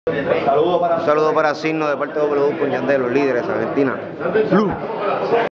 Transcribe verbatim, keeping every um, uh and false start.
Un saludo para Signo de parte de W con Yandel, los líderes, Argentina. Blue.